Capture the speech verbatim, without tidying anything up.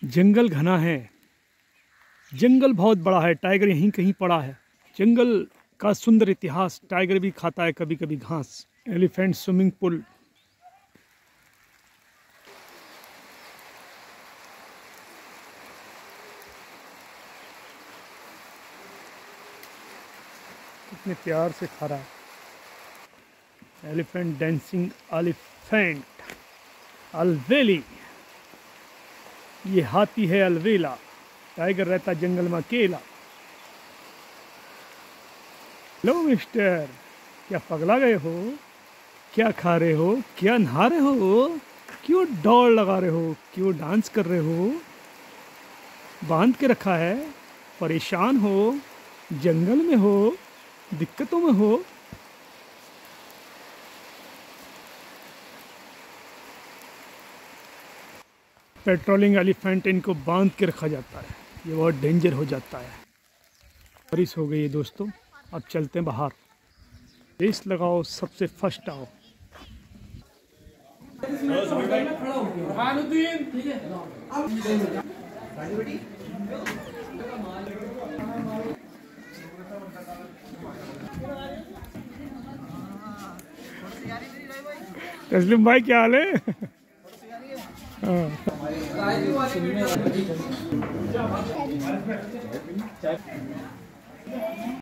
जंगल घना है, जंगल बहुत बड़ा है, टाइगर यहीं कहीं पड़ा है। जंगल का सुंदर इतिहास, टाइगर भी खाता है कभी कभी घास। एलिफेंट स्विमिंग पूल, कितने प्यार से खा रहा है। एलिफेंट डांसिंग एलिफेंट, अलवेली, ये हाथी है अलवेला। टाइगर रहता जंगल में अकेला। हेलो मिस्टर, क्या पगला गए हो? क्या खा रहे हो? क्या नहा रहे हो? क्यों दौड़ लगा रहे हो? क्यों डांस कर रहे हो? बांध के रखा है? परेशान हो? जंगल में हो? दिक्कतों में हो? पेट्रोलिंग एलिफेंट, इनको बांध के रखा जाता है, ये बहुत डेंजर हो जाता है। बारिश हो गई है दोस्तों, अब चलते हैं बाहर। रेस लगाओ, सबसे फर्स्ट आओ। तस्लीम भाई, क्या हाल है? हाँ।